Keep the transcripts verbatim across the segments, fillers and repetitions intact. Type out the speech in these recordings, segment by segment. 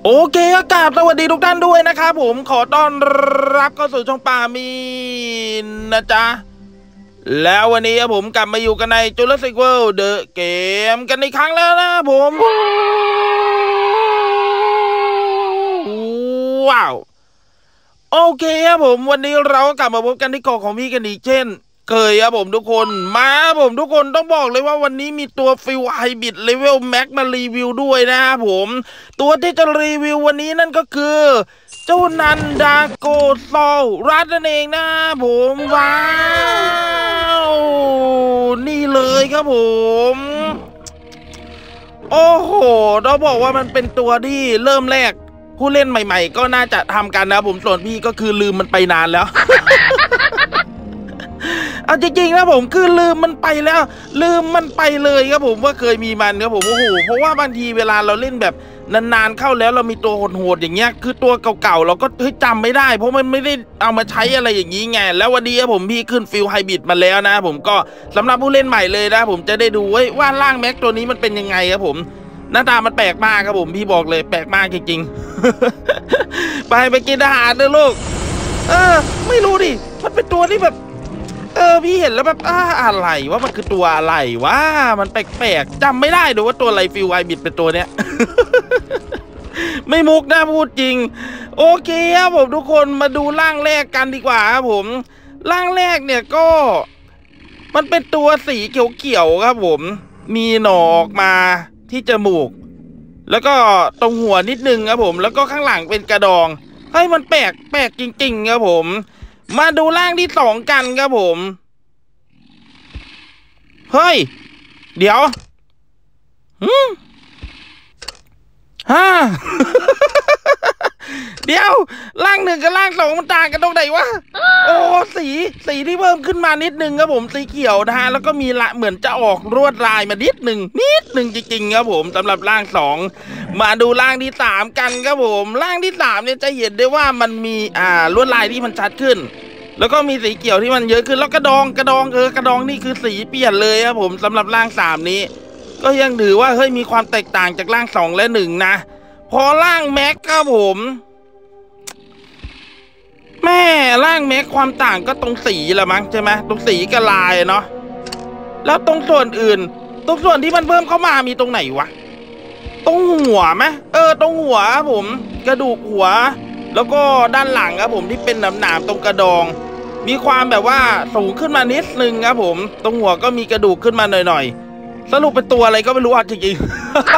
โอเคครับกราบสวัสดีทุกท่านด้วยนะครับผมขอต้อนรับเข้าสู่ช่องปามีนนะจ๊ะแล้ววันนี้ผมกลับมาอยู่กันใน Jurassic World The Game กันอีกครั้งแล้วนะผมว้าวโอเคครับผมวันนี้เราก็กลับมาพบกันที่เกาะของพี่กันอีกเช่นเคยครับผมทุกคนมาผมทุกคนต้องบอกเลยว่าวันนี้มีตัวฟิลไฮบริดเลเวลแม็กมารีวิวด้วยนะครับผมตัวที่จะรีวิววันนี้นั่นก็คือเจ้านันดาโกซอลรัดนั่นเองนะผมว้าวนี่เลยครับผมโอ้โหต้องบอกว่ามันเป็นตัวที่เริ่มแรกผู้เล่นใหม่ๆก็น่าจะทำกันนะผมส่วนพี่ก็คือลืมมันไปนานแล้ว เอาจริงๆนะผมคือลืมมันไปแล้วลืมมันไปเลยครับผมว่าเคยมีมันครับผมโอ้โหเพราะว่าบางทีเวลาเราเล่นแบบนานๆเข้าแล้วเรามีตัวโหดๆอย่างเงี้ยคือตัวเก่าๆเราก็เฮ้ยจำไม่ได้เพราะมันไม่ได้เอามาใช้อะไรอย่างนี้ไงแล้ววันนี้ผมพี่ขึ้นฟิลไฮบริดมาแล้วนะผมก็สำหรับผู้เล่นใหม่เลยนะผมจะได้ดูว่าร่างแม็กตัวนี้มันเป็นยังไงครับผมหน้าตามันแปลกมากครับผมพี่บอกเลยแปลกมากจริงๆ ไปไปกินอาหารเถอะลูกเออไม่รู้ดิมันเป็นตัวที่แบบเออพี่เห็นแล้วแบบอ่าอะไรว่ามันคือตัวอะไรวะมันแปลกๆจำไม่ได้ดูว่าตัวอะไรฟิลไฮบริดเป็นตัวเนี้ย ไม่มุกนะพูดจริงโอเคครับผมทุกคนมาดูร่างแรกกันดีกว่าครับผมร่างแรกเนี่ยก็มันเป็นตัวสีเขียวๆครับผมมีหนอออกมาที่จมูกแล้วก็ตรงหัวนิดนึงครับผมแล้วก็ข้างหลังเป็นกระดองเฮ้ยมันแปลกแปลกจริงๆครับผมมาดูร่างที่สองกันครับผมเฮ้ยเดี๋ยวหืมฮ่า เดี๋ยวร่างหนึ่งกับร่างสองมันต่างกันตรงไหนวะโอ้สีสีที่เพิ่มขึ้นมานิดนึงครับผมสีเขียวนะฮะแล้วก็มีละเหมือนจะออกลวดลายมานิดหนึ่งนิดหนึ่งจริงๆครับผมสำหรับร่างสองมาดูร่างที่สามกันครับผมร่างที่สามเนี่ยจะเห็นได้ว่ามันมีอ่าลวดลายที่มันชัดขึ้นแล้วก็มีสีเขียวที่มันเยอะขึ้นแล้วกระดองกระดองเออกระดองนี่คือสีเปลี่ยนเลยครับผมสำหรับร่างสามนี้ก็ยังถือว่าเฮ้ยมีความแตกต่างจากร่างสองและหนึ่งนะพอร่างแม็กครับผมแม่ร่างแม็กความต่างก็ตรงสีแหละมั้งใช่ไหมตรงสีกับลายเนาะแล้วตรงส่วนอื่นตรงส่วนที่มันเพิ่มเข้ามามีตรงไหนวะตรงหัวไหมเออตรงหัวครับผมกระดูกหัวแล้วก็ด้านหลังครับผมที่เป็นหนามๆตรงกระดองมีความแบบว่าสูงขึ้นมานิดนึงครับผมตรงหัวก็มีกระดูกขึ้นมาหน่อยๆสรุปเป็นตัวอะไรก็ไม่รู้อ่ะจริงๆ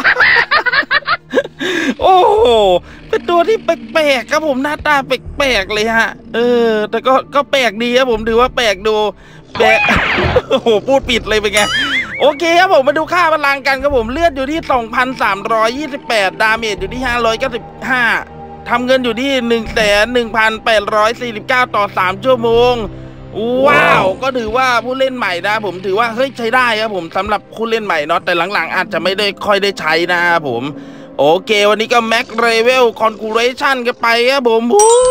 โอ้โหเป็นตัวที่แปลกๆครับผมหน้าตาแปลกๆเลยฮะเออแต่ก็ก็แปลกดีครับผมถือว่าแปลกดูแปลก โอ้โหพูดปิดเลยเป็นไงโอเคครับผมมาดูค่าพลังกันครับผมเลือดอยู่ที่ สองพันสามร้อยยี่สิบแปด ดาเมจอยู่ที่ห้าร้อยเก้าสิบห้าทำเงินอยู่ที่ หนึ่งแสนหนึ่งพันแปดร้อยสี่สิบเก้า ต่อสามชั่วโมงว้าวก็ถือว่าผู้เล่นใหม่นะผมถือว่าเฮ้ยใช้ได้ครับผมสำหรับผู้เล่นใหม่เนาะแต่หลังๆอาจจะไม่ได้ค่อยได้ใช้นะครับผมโอเควันนี้ก็แม็กเรเวลคอนคูเรชั่นกันไปครับผม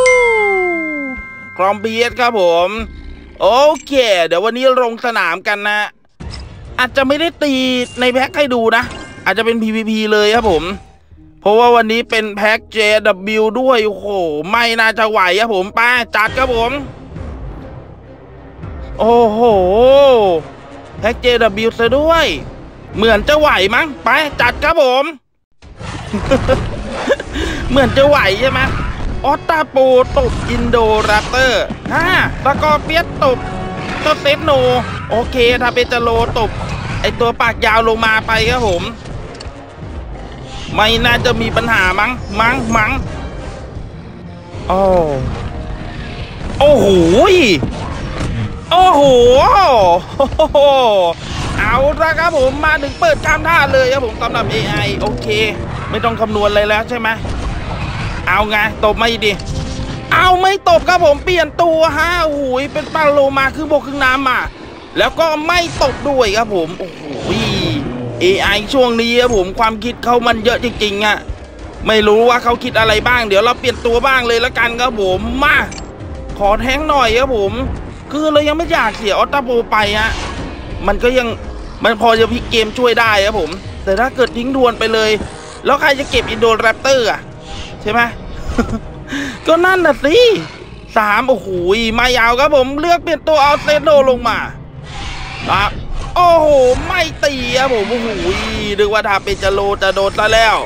ครอมเบียสครับผมโอเคเดี๋ยววันนี้ลงสนามกันนะอาจจะไม่ได้ตีในแพ็คให้ดูนะอาจจะเป็น พี วี พี เลยครับผมเพราะว่าวันนี้เป็นแพ็ค เจ ดับเบิลยู ด้วยโอ้โหไม่น่าจะไหวครับผมไปจัดครับผมโอ้โหแพ็ค เจ ดับเบิลยู ซะด้วยเหมือนจะไหวมั้งไปจัดครับผมเหมือนจะไหวใช่ไหมออตตาโปตบอินโดแรปเตอร์ฮ่าสกอร์เปียสตบตัวเซฟโนโอเคถ้าเป็นจโลตบไอตัวปากยาวลงมาไปครับผมไม่น่าจะมีปัญหามั้งมั้งมั้งโอ้โอ้โหโอ้โหเอาละครับผมมาถึงเปิดข้ามท่าเลยครับผมสำหรับ เอ ไอ โอเคไม่ต้องคำนวณอะไรแล้วใช่ไหมเอาไงตบไม่ดิเอาไม่ตบครับผมเปลี่ยนตัวฮะโอ้โหเป็นปลาโลมาคือบกครึ่งน้ำมาแล้วก็ไม่ตบด้วยครับผมโอ้โห เอ ไอ ช่วงนี้ครับผมความคิดเขามันเยอะจริงๆอะไม่รู้ว่าเขาคิดอะไรบ้างเดี๋ยวเราเปลี่ยนตัวบ้างเลยละกันครับผมมาขอแท้งหน่อยครับผมคือเรายังไม่อยากเสียออตตาโปไปฮะมันก็ยังมันพอจะพลิกเกมช่วยได้ครับผมแต่ถ้าเกิดทิ้งดวลไปเลยแล้วใครจะเก็บอินโดแรปเตอร์อ่ะช่ไหม ก็นั่นน่ะสิสามโอ้โหไม่เอาครับผมเลือกเปลี่ยนตัวเอาเซโนลงมาครับโอ้โหไม่ตีครับผมโอ้โหนึกว่าทาเปจโลจะโดนซะแล้ว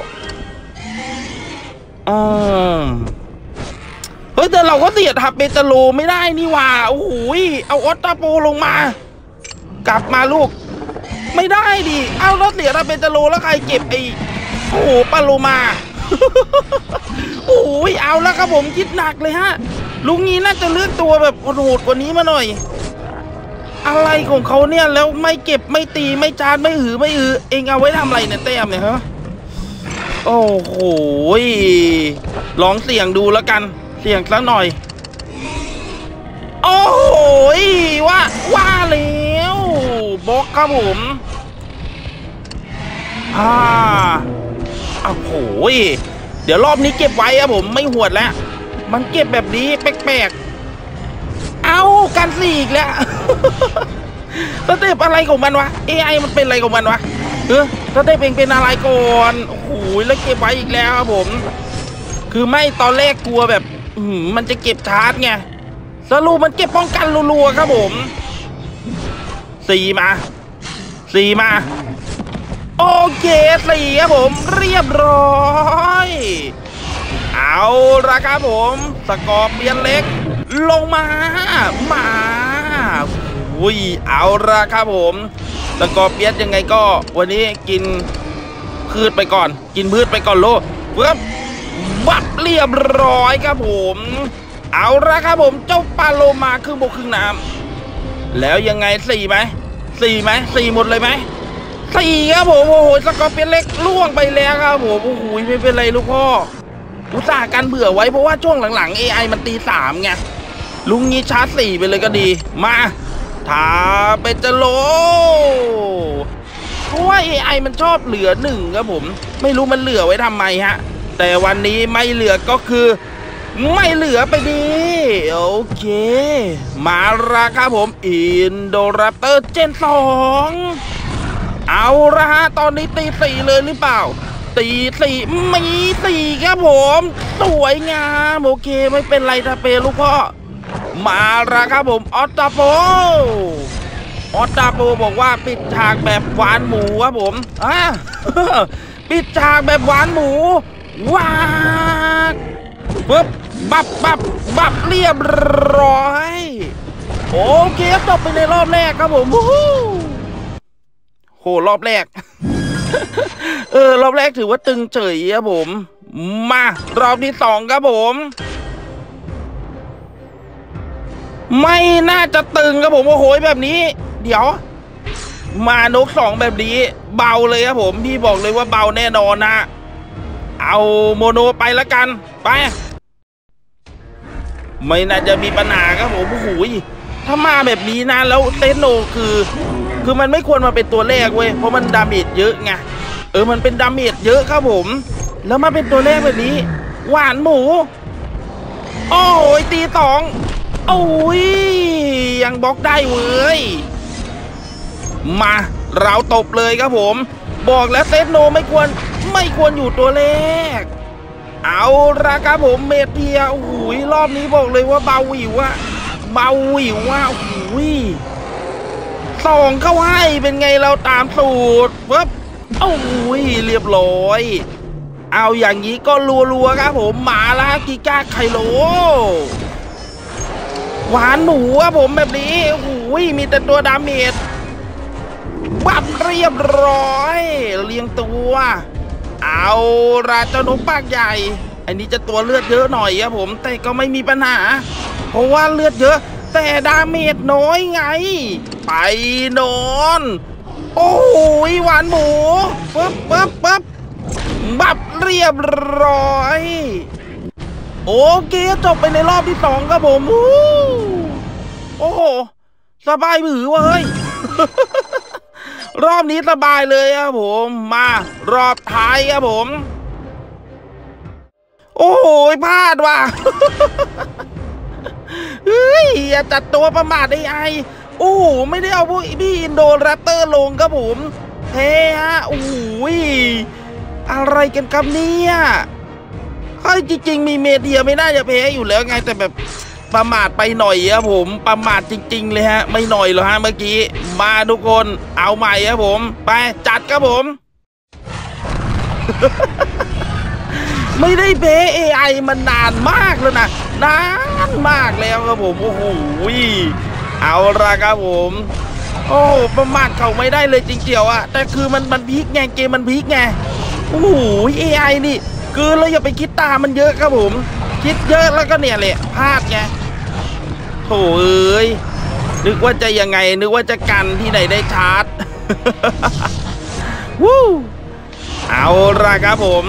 อืมเฮ้ยแต่เราก็เสียทาเปจโลไม่ได้นี่ว่าโอ้โหเอาออตตาโปลงมากลับมาลูกไม่ได้ดิเอาแล้วเสียทาเปจโลแล้วใครเก็บไอ้โอ้โหปาโลมา โอ้ยเอาแล้วครับผมคิดหนักเลยฮะลุงนี้น่าจะเลือกตัวแบบโหดกว่านี้มาหน่อยอะไรของเขาเนี่ยแล้วไม่เก็บไม่ตีไม่จานไม่หือไม่อือเองเอาไว้ทำอะไรเนี่ยแต้มเนี่ยฮะโอ้โหลองเสี่ยงดูแล้วกันเสี่ยงสักหน่อยโอ้โหว่าว่าแล้วบล็อกครับผมอ่าโอ้โหเดี๋ยวรอบนี้เก็บไว้ครับผมไม่หวดแล้วมันเก็บแบบนี้แปลกๆเอากันสี่อีกแล้ว สเต็ปอะไรของมันวะ เอ ไอ มันเป็นอะไรของมันวะเออสเต็ปเองเป็นอะไรก่อนโอ้โหแล้วเก็บไว้อีกแล้วครับผมคือไม่ตอนแรกกลัวแบบอืมมันจะเก็บชาร์จไงสรุปมันเก็บป้องกันรัวๆครับผมสี่มาสี่มาโอเคสี่ครับผมเรียบร้อยเอาละครับผมสกอร์เปียนเล็กลงมามาอุ้ยเอาละครับผมสกอร์เปียนยังไงก็วันนี้กินพืชไปก่อนกินพืชไปก่อนโลเพื่อวับเรียบร้อยครับผมเอาละครับผมเจ้าปาโลมาครึ่งบกครึ่งน้ำแล้วยังไงสี่ไหมสี่ไหมสี่หมดเลยไหมสี่ครับผมโอ้โหสกอร์เปียนเล็กล่วงไปแล้วครับผมโอ้โหไม่เป็นไรลูกพ่ออุตส่าห์กันเบื่อไว้เพราะว่าช่วงหลังๆ เอ ไอ มันตีสามไงลุงนี้ชาร์จสี่ไปเลยก็ดีมาทาเปจโลเพราะว่า เอ ไอ มันชอบเหลือหนึ่งครับผมไม่รู้มันเหลือไว้ทำไมฮะแต่วันนี้ไม่เหลือก็คือไม่เหลือไปดีโอเคมาละครับผมอินโดแรปเตอร์เจนสองเอาละฮะตอนนี้ตีสี่เลยหรือเปล่าตีสี่มีสี่ครับผมสวยงามโอเคไม่เป็นไรทาเปลูกพ่อมาละครับผมออตตาโปออตตาโปบอกว่าปิดฉากแบบหวานหมูครับผมอ่ะ ปิดฉากแบบหวานหมูว้าปึ๊บบับบับบับเรียบร้อยโอเคจบไปในรอบแรกครับผมโหรอบแรก เออรอบแรกถือว่าตึงเฉยครับผมมารอบที่สองครับผมไม่น่าจะตึงครับผมโอ้โหแบบนี้เดี๋ยวมานกสองแบบนี้เบาเลยครับผมพี่บอกเลยว่าเบาแน่นอนนะเอาโมโนไปแล้วกันไปไม่น่าจะมีปัญหาครับผมโอ้โหถ้ามาแบบนี้นะแล้วเซโนคือคือมันไม่ควรมาเป็นตัวแรกเว้ยเพราะมันดาเมจเยอะไงเออมันเป็นดาเมจเยอะครับผมแล้วมาเป็นตัวแรกแบบนี้หวานหมูโอ้ยตีสองโอ้ยยังบล็อกได้เว้ยมาเราตบเลยครับผมบอกแล้วเซโนไม่ควรไม่ควรอยู่ตัวแรกเอาละครับผมเมเทียโอ้โหรอบนี้บอกเลยว่าเบาหวิวอะเบาหวิวว่าโอ้โหสองเข้าให้เป็นไงเราตามสูตรปึ๊บโอ้ยเรียบร้อยเอาอย่างนี้ก็รัวๆครับผมมาละกิก้าไคโลหวานหมูครับผมแบบนี้โอ้โหมีแต่ตัวดาเมจบับเรียบร้อยเรียงตัวเอาราชนกปากใหญ่อันนี้จะตัวเลือดเยอะหน่อยครับผมแต่ก็ไม่มีปัญหาเพราะว่าเลือดเยอะแต่ดาเมจน้อยไงไปนอนโอ้ยหวานหมูปึ๊บปึ๊บปึ๊บบับเรียบร้อยโอเคจบไปในรอบที่สองครับผมโอ้โหสบายบือเว้ย รอบนี้สบายเลยครับผมมารอบท้ายครับผมโอ้โหพลาดว่ะ เฮ้ยอย่าจัดตัวประมาทได้ไอโอ้โหไม่ได้เอาพวกพี่อินโดแรปเตอร์ลงครับผมเฮ้ฮะโอ้โหอะไรกันครับเนี่ยฮฮ้ยจริงๆมีเมเดียไม่น่าจะแพ้อยู่แล้วไงแต่แบบประมาทไปหน่อยครับผมประมาทจริงๆเลยฮะไม่หน่อยหรอกฮะเมื่อกี้มาทุกคนเอาใหม่ครับผมไปจัดครับผม ไม่ได้แพ้ เอ ไอ มันนานมากแล้วนะนานมากแล้วครับผมโอ้โหเอาละครับผมโอ้ประมาทเขาไม่ได้เลยจริงๆอ่ะแต่คือมันมันพีคไงเกมมันพีคไงโอ้โห เอ ไอ นี่คือเราอย่าไปคิดตามมันเยอะครับผมคิดเยอะแล้วก็เนี่ยแหละพลาดไงโถ่เอ้ยนึกว่าจะยังไงนึกว่าจะกันที่ไหนได้ชาร์จ วู้เอาละครับผม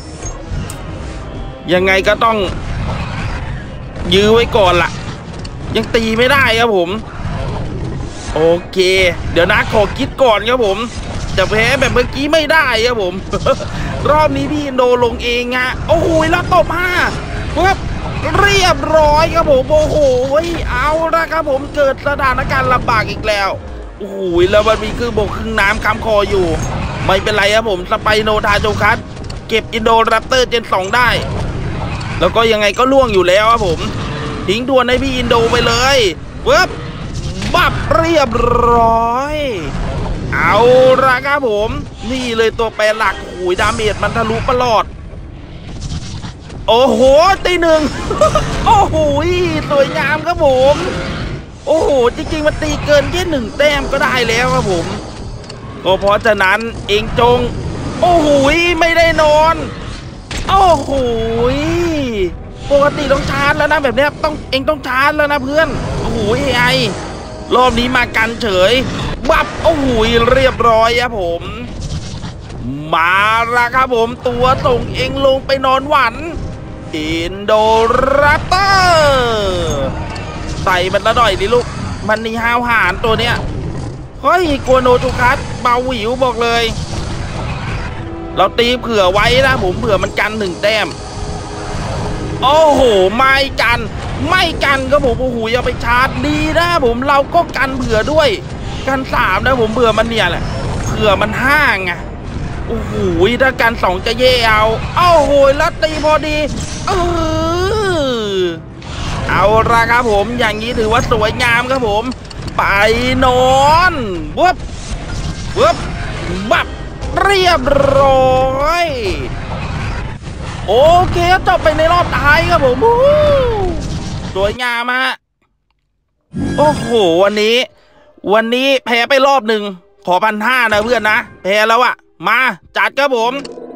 ยังไงก็ต้องยื้อไว้ก่อนล่ะยังตีไม่ได้ครับผมโอเคเดี๋ยวนะขอคิดก่อนครับผมจะแพ้แบบเมื่อกี้ไม่ได้ครับผม รอบนี้พี่อินโดลงเองฮะโอ้โหแล้วตบห้าครับเรียบร้อยครับผมโอ้โหเอาละครับผมเกิดสถานการณ์ลำบากอีกแล้วโอ้โหแล้วมันมีคือบกครึ่งน้ำค้ำคออยู่ไม่เป็นไรครับผมสไปโนทาโจคัสเก็บอินโดแรปเตอร์เจนสองได้แล้วก็ยังไงก็ล่วงอยู่แล้วครับผมทิ้งทวนให้พี่อินโดไปเลยเวิบบับเรียบร้อยเอาละครับผมนี่เลยตัวแปรหลักหูยดาเมจมันทะลุประหลอดโอ้โหตีหนึ่ง โอ้โหสวยงามครับผมโอ้โหจริงๆมันตีเกินแค่หนึ่งแต้มก็ได้แล้วครับผมก็เพราะฉะนั้นเองจงโอ้โหไม่ได้นอนโอ้โหปกติต้องชาร์จแล้วนะแบบนี้ต้องเองต้องชาร์จแล้วนะเพื่อนโอ้โหเอไอรอบนี้มากันเฉยบับโอ้โหเรียบร้อยครับผมมาละครับผมตัวส่งเองลงไปนอนหวันอินโดแรปเตอร์ใส่มันละหน่อยดิลูกมันนี่ห้าวหาญตัวเนี้ยเฮ้ยโกโนจูคัสเบาหวิวบอกเลยเราตีเผื่อไว้นะผมเผื่อมันกันหนึ่งแต้มโอ้โหไม่กันไม่กันก็ผมโอ้โหอย่าไปชาร์จดีนะผมเราก็กันเผื่อด้วยกันสามนะผมเผื่อมันเนี่ยแหละเผื่อมันห้าไงโอ้โหถ้ากันสองจะเย่เอาโอ้โหแล้วตีพอดีเออเอาละครับผมอย่างนี้ถือว่าสวยงามครับผมไปนอนวับวับบับเรียบร้อยโอเคจบไปในรอบท้ายครับผมสวยงามฮะโอ้โหวันนี้วันนี้แพ้ไปรอบหนึ่งขอพันห้านะเพื่อนนะแพ้แล้วอะมาจัดครับผม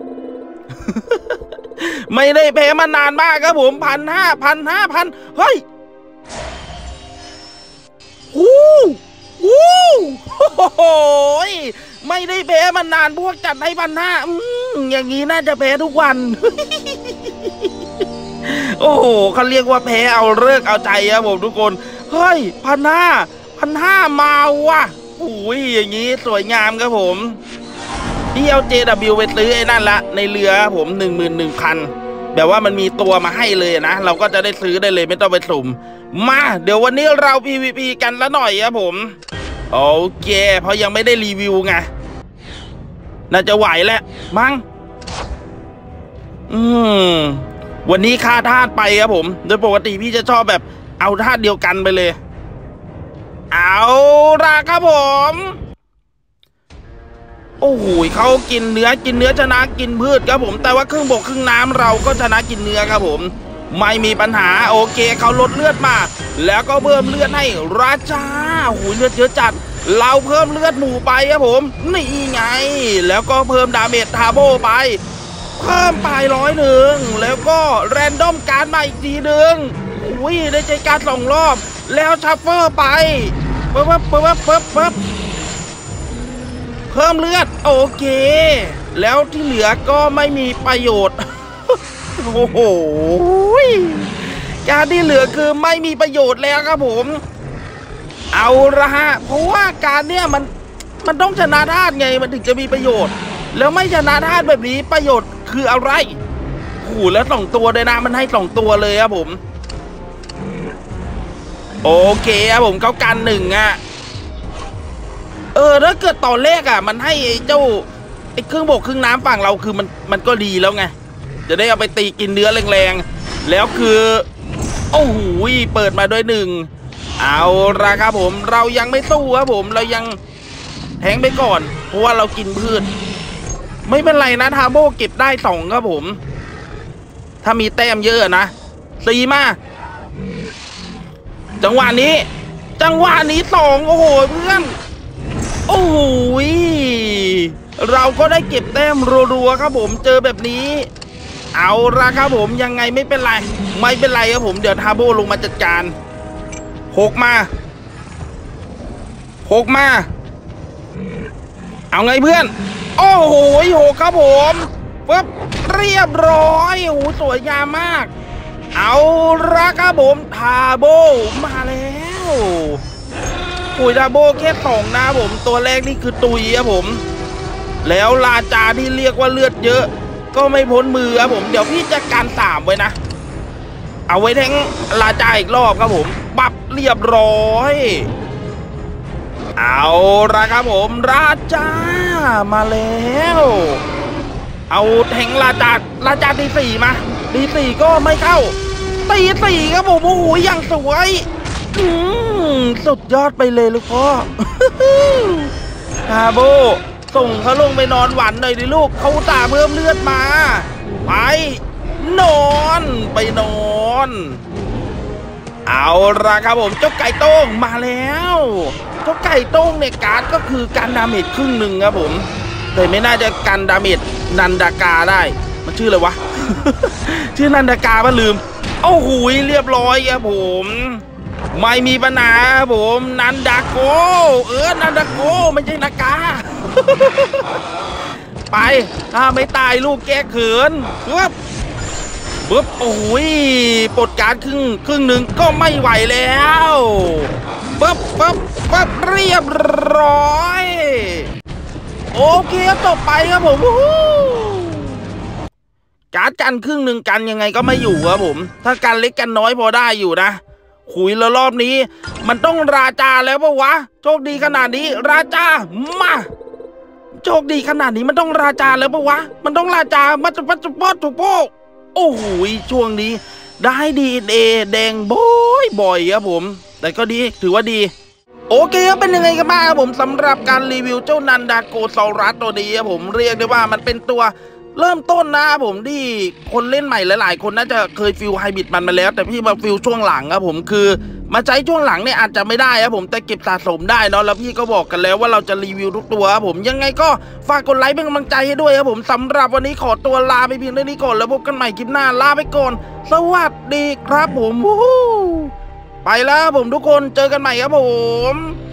ไม่ได้แพ้มานานมากครับผมพันห้าพันห้าพันเฮ้ยฮู้ฮู้โอ้ยไม่ได้แพ้มานานพวกจัดให้พันห้าอย่างนี้น่าจะแพ้ทุกวัน โอ้โหเขาเรียกว่าแพ้เอาเลิกเอาใจครับผมทุกคนเฮ้ยพันห้าพันห้ามาว่ะโอ้ยอย่างนี้สวยงามครับผมที่เอา เจ ดับเบิลยู ไปซื้อไอ้นั่นละในเรือผมหนึ่งหมื่นหนึ่งพันแบบว่ามันมีตัวมาให้เลยนะเราก็จะได้ซื้อได้เลยไม่ต้องไปสุ่มมาเดี๋ยววันนี้เรา พี วี พี กันละหน่อยครับผมโอเคเพราะยังไม่ได้รีวิวไงน่าจะไหวแหละมั้งอืมวันนี้ค่าธาตุไปครับผมโดยปกติพี่จะชอบแบบเอาธาตุเดียวกันไปเลยเอาละครับผมโอ้โหเขากินเนื้อกินเนื้อชนะกินพืชครับผมแต่ว่าครึ่งบกครึ่งน้ำเราก็ชนะกินเนื้อครับผมไม่มีปัญหาโอเคเขาลดเลือดมาแล้วก็เพิ่มเลือดให้ราชาโอ้โหเลือดเยอะจัดเราเพิ่มเลือดหมูไปครับผมนี่ไงแล้วก็เพิ่มดาเมจทาโบไปเพิ่มไปร้อยหนึ่งแล้วก็แรนดอมการ์ดมาอีกทีหนึ่งอุ้ยได้ใจการสองรอบแล้วชัฟเฟอร์ไปปึ๊บปึ๊บปึ๊บปึ๊บปึ๊บเพิ่มเลือดโอเคแล้วที่เหลือก็ไม่มีประโยชน์ โอ้โหการที่เหลือคือไม่มีประโยชน์แล้วครับผมเอาละฮะเพราะว่าการเนี้ยมันมันต้องชนะธาตุไงมันถึงจะมีประโยชน์แล้วไม่ชนะธาตุแบบนี้ประโยชน์คืออะไรโอ้โหแล้วสองตัวเลยนะมันให้สองตัวเลยครับผมโอเคครับผมเขากันหนึ่งอ่ะเออถ้าเกิดตอนแรกอ่ะมันให้เจ้าไอ้เครื่องบกเครื่องน้ำฝั่งเราคือมันมันก็ดีแล้วไงจะได้เอาไปตีกินเนื้อแรงๆแล้วคือโอ้โหเปิดมาด้วยหนึ่งเอาละครับผมเรายังไม่สู้ครับผมเรายังแทงไปก่อนเพราะว่าเรากินพืชไม่เป็นไรนะทาโบเก็บได้สองครับผมถ้ามีแต้มเยอะนะสี่มาจังหวะนี้จังหวะนี้สองโอ้โหเพื่อนโอ้โหเราก็ได้เก็บแต้มรัวๆครับผมเจอแบบนี้เอาละครับผมยังไงไม่เป็นไรไม่เป็นไรครับผมเดี๋ยวทาโบลงมาจัดการหกมาหกมาเอาไงเพื่อนโอ้โหหกครับผมปึ๊บเรียบร้อยโอ้โหสวยงามมากเอาละครับผมทาโบมาแล้วโอ้ยทาโบแค่สองนะผมตัวแรกนี่คือตุยครับผมแล้วราจาที่เรียกว่าเลือดเยอะก็ไม่พ้นมือครับผมเดี๋ยวพี่จะการสามไว้นะเอาไว้แทงราจาอีกรอบครับผมปับเรียบร้อยเอาละครับผมราจามาแล้วเอาแทงราจาราจาตีสี่มาตีสี่ก็ไม่เข้าตีสี่ครับผมโอ้โหอย่างสวยอืมสุดยอดไปเลยลูกพ่อทาโบส่งเขาลงไปนอนหวันหน่อยดิลูกเขาตาเพิ่มเลือดมาไปนอนไปนอนเอาละครับผมเจ้าไก่โต้งมาแล้วเจ้าไก่โต้งเนี่ยการ์ดก็คือการดาเมจครึ่งหนึ่งครับผมแต่ไม่น่าจะกันดาเมจนันดากาได้มันชื่ออะไรวะ ชื่อนันดากาป่ะลืมโอ้โหเรียบร้อยครับผมไม่มีปัญหาครับผมนันดาโกเออนันดาโกไม่ใช่นากา ไปถ้าไม่ตายลูกแก้เขินปึ๊บปึ๊บโอ้ยปลดการครึ่งครึ่งหนึ่งก็ไม่ไหวแล้วปึ๊บปึ๊บปึ๊บเรียบร้อยโอเคต่อไปครับผมการกันครึ่งหนึ่งกันยังไงก็ไม่อยู่ครับผมถ้ากันเล็กกันน้อยพอได้อยู่นะคุยแล้วรอบนี้มันต้องราจาแล้วปะวะโชคดีขนาดนี้ราจามาโชคดีขนาดนี้มันต้องราจาแล้วปะวะมันต้องราจามาจุ๊บจุ๊บปอจุ๊บโป้โอ้โหช่วงนี้ได้ดีเอแดงบ่อยบ่อยครับผมแต่ก็ดีถือว่าดีโอเคครับเป็นยังไงกันบ้างครับผมสำหรับการรีวิวเจ้านันดาโกซอรัสตัวนี้ครับผมเรียกได้ว่ามันเป็นตัวเริ่มต้นนะครับผมที่คนเล่นใหม่หลายๆคนน่าจะเคยฟิลไฮบริดมันมาแล้วแต่พี่มาฟิลช่วงหลังครับผมคือมาใช้ช่วงหลังเนี่ยอาจจะไม่ได้ครับผมแต่เก็บสะสมได้เนาะแล้วพี่ก็บอกกันแล้วว่าเราจะรีวิวทุกตัวครับผมยังไงก็ฝากกดไลค์เป็นกำลังใจให้ด้วยครับผมสำหรับวันนี้ขอตัวลาไปเพียงเท่านี้ก่อนแล้วพบกันใหม่คลิปหน้าลาไปก่อนสวัสดีครับผมไปแล้วผมทุกคนเจอกันใหม่ครับผม